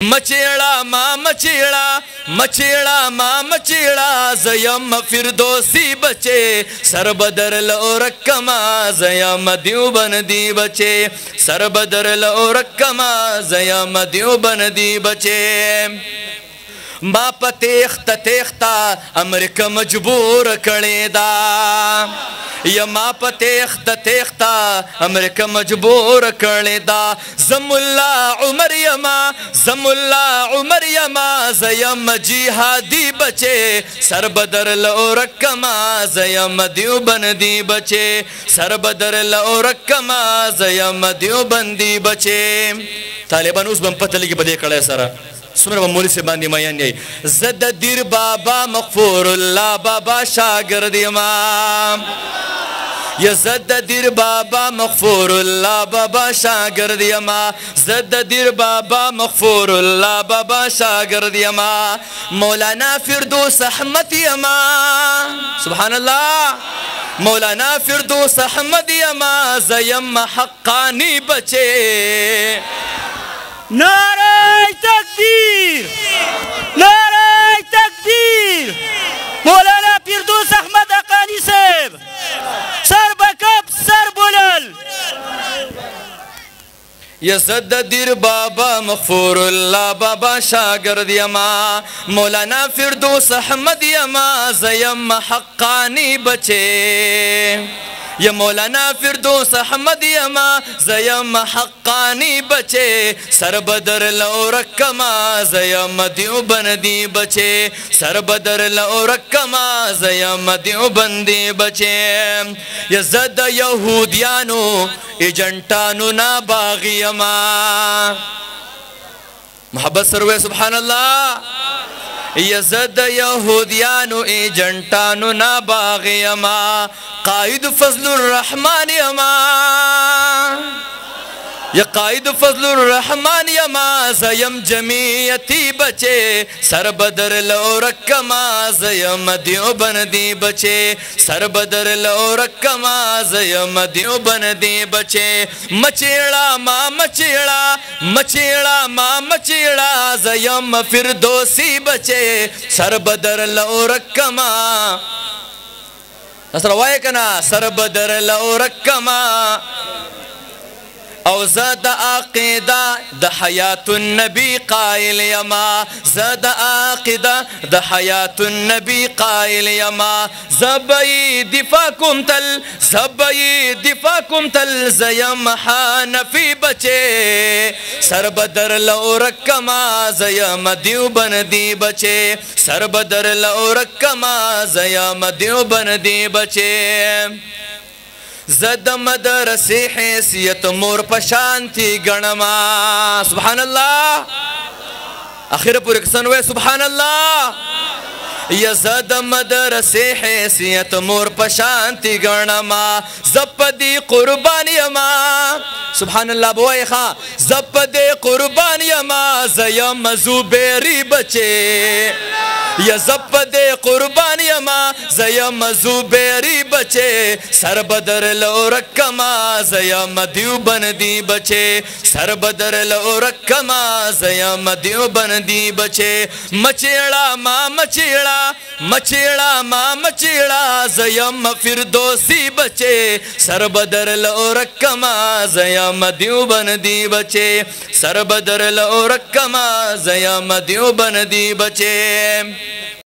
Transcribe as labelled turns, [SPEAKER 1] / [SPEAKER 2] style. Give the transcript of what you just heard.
[SPEAKER 1] मचेड़ा माँ मचेड़ा मचेड़ा माँ मचेड़ा जयम फिरदोसी बचे सरबदर लो रकमा जयम द्यूबन दी बचे सरबदर लो रकमा जयम द्यूबन दी बचे माँ पतेख्ता तेख्ता अमरीका मजबूर कड़ेदा या माँ पतेख्ता तेख्ता अमरीका मजबूर कड़ेदा जमुल्ला उमर यमा जयम जिहादी बचे सरबदर लो रकमा जयम द्यूबन दी बचे सरबदर लो रकमा जयम द्यूबन दी बचे तालिबान उस बम पतली की बदे कड़े सारा सुमर मौली से बांधी माया नहीं जद दिर बाबा मगफूरुल्लाह बाबा शागिर्द इमाम या जद दिर बाबा मगफूरुल्लाह बाबा शागिर्द इमाम जद दिर बाबा मगफूरुल्लाह बाबा शागिर्द इमाम मौलाना फिरदौस अहमद इमाम सुभान अल्लाह मौलाना फिरदौस अहमद इमाम ज़यम हक्कानी बचे
[SPEAKER 2] नारे तकबीर नारे तकबीर मौलाना फिरदौस अहमद हक्कानी साहब सर बकब सर बुलंद
[SPEAKER 1] यसद दिर बाबा मगफूरुल्लाह बाबा शागिर्द यमा मौलाना फिरदौस अहमद यमा ज़यम हक्कानी बचे ये मौलाना फिरदौस अहमद यमा ज़यम हक्कानी बचे सरबदर लो रकमा ज़यम द्यूबंदी बचे सरबदर लो रकमा ज़यम द्यूबंदी बचे ये ज़द यहूदियानो एजेंटानो ना बागी यमा मोहब्बत सरवे सुभान अल्लाह यज़द यहूदियानो एजेंटानो ना बागी यमा कायद फजलुर रहमान यमा या कायद फजलुर रहमान यमा ज़यम जमीयती बचे सरबदर लो रकमा ज़यम द्यूबंदी बचे सरबदर लो रकमा ज़यम द्यूबंदी बचे मचेड़ा माँ मचेड़ा मचेड़ा माँ मचेड़ा ज़यम फिरदौसी बचे सरबदर लो रकमा नसरवाए कना सरबदर लो रकमा औ ज़द आक़िदा द हयातुन नबी क़ाइल यमा ज़द आक़िदा द हयातुन नबी क़ाइल यमा ज़बई दिफ़ाकुम तल ज़यम हानफी बचे सरबदर लो रकमा ज़यम द्यूबंदी बचे सरबदर लो रकमा ज़यम द्यूबंदी बचे ज़द मदरसे हैसियत मोर पशांति गणमा सुभान अल्लाह आखिर पूरे सनवे सुभान अल्लाह या ज़द मदरसे हैसियत मोर पशांति गणमा ज़पदी कुर्बानियमा सुभान अल्लाह बोए खा ज़पदे कुर्बानियमा ज़यम ज़ुबैरी बचे या ज़पदे कुर्बानियमा ज़यम ज़ुबैरी बचे सरबदर लो रकमा ज़यम द्यूबंदी बचे सरबदर लो रकमा ज़यम द्यूबंदी बचे मचेड़ा माँ मचेड़ा मचेड़ा माँ मचेड़ा ज़यम फिरदौसी बचे सरबदर लो रकमा ज़यम द्यूबंदी बचे सरबदर लो रकमा ज़यम द्यूबंदी बचे।